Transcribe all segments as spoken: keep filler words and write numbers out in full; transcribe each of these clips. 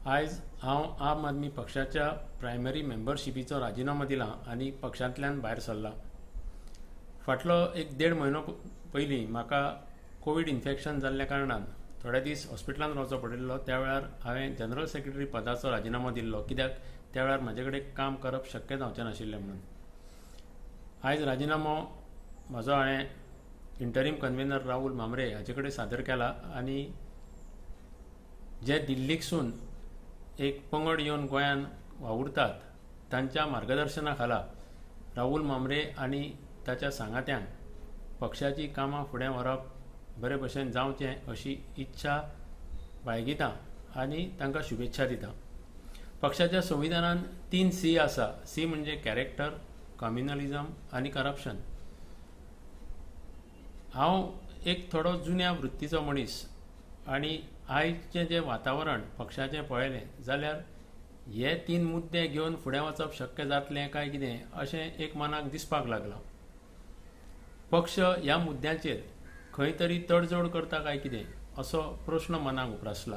आयज हांव आम आदमी पक्षाच्या प्रायमरी मेंबरशिपीचो राजिनामो दिला आनी पक्षांतल्यान भायर सरला। फाटलो एक देड म्हयनो पयलीं म्हाका कोविड इन्फेक्शन जाल्ल्या कारणान थोडे दीस हॉस्पिटलांत रावचो पडिल्लो। त्या वेळार हांवें जनरल सेक्रेटरी पदाचो राजिनामो दिल्लो, कित्याक त्या वेळार म्हाजे कडेन काम करप शक्य जावचें नाशिल्लें म्हणून। आयज राजिनामो म्हजो हांवें इंटरीम कन्व्हेनर राहुल मांद्रे हाचे कडेन सादर केला आनी जे दिल्लीकसून एक पंगड येवन गोंयांत वावुरतात तांच्या मार्गदर्शना खाला राहुल मांद्रे आनी ताच्या सांगात्यांक पक्षाची कामां फुडें व्हरप बरे भशेन जावचें अशी इच्छा बाळगितां आनी तांकां शुभेच्छा दितां। पक्षाच्या संविधानान तीन सी आसा। सी म्हणजे कॅरेक्टर, कम्युनलिजम आनी करप्शन। हांव एक थोडो जुन्या वृत्तीचो मनीस आनी आयचें जें वातावरण पक्षाचें पळयलें जाल्यार हे तीन मुद्दे घेवन फुडें वचप शक्य जातलें काय कितें अशें एक मनाक दिसपाक लागलां। पक्ष ह्या मुद्द्यांचेर खंय तरी तडजोड करता काय कितें असो प्रश्न मनाक उप्रासला।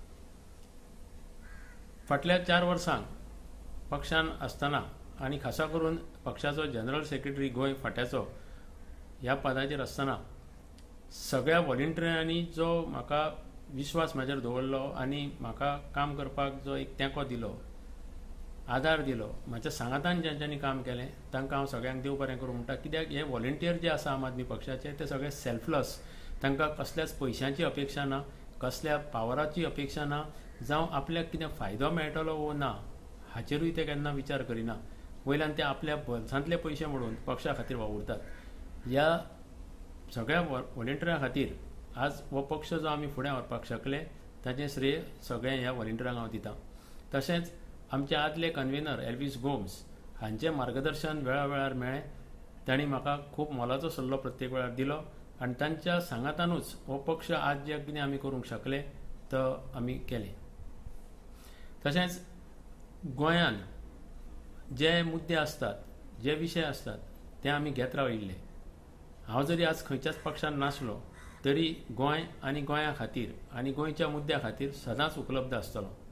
फाटल्या चार वर्सांक पक्षान आसतना आनी खासा करून पक्षाचो जनरल सेक्रेटरी गोंय फाट्याचो ह्या पदाचेर आसतना सगळ्या व्हॉलंटियरांनी जो म्हाका विश्वास म्हाजेर दवरलो आनी म्हाका काम करपाक जो एक तेंको दिलो, आदार दिलो, म्हाज्या सांगातान जेंच्यांनी काम केलें तांकां हांव सगळ्यांक देव बरें करूं म्हणटा। कित्याक हे व्हॉलंटियर जे आसा आम आदमी पक्षाचे ते सगळे सेल्फलस, तांकां कसल्याच पयशांची अपेक्षा ना, कसल्या पावराची अपेक्षा ना, जावं आपल्याक कितें फायदो मेळटलो वो ना हाचेरूय ते केन्ना विचार करिना। वयल्यान ते आपल्या भल्सांतले पयशे मोडून पक्षा खातीर वावुरतात। ह्या सगळ्या व्हॉलंटियरां खातीर आज हो पक्ष जो आमी फुडें व्हरपाक शकले ताचें श्रेय सगळें ह्या व्हॉलंटियरांक हांव दितां। तशेंच आमचे आदले कन्व्हेनर एल्विस गोम्स हांचें मार्गदर्शन वेळा वेळार मेळ्ळें। तांणी म्हाका खूब मोलाचो सल्लो प्रत्येक वेळार दिलो आनी तांच्या सांगातानूच हो पक्ष आज जे कितें आमी करूंक शकले तो आमी केलें। तशेंच गोंयांत जे मुद्दे आसतात, जे विशय आसतात ते आमी घेत राविल्ले। हांव जरी आज खंयच्याच पक्षान नासलो तरी गोंय आनी गोंया खातीर आनी गोंयच्या मुद्द्या खातीर सदांच उपलब्ध आसतलो।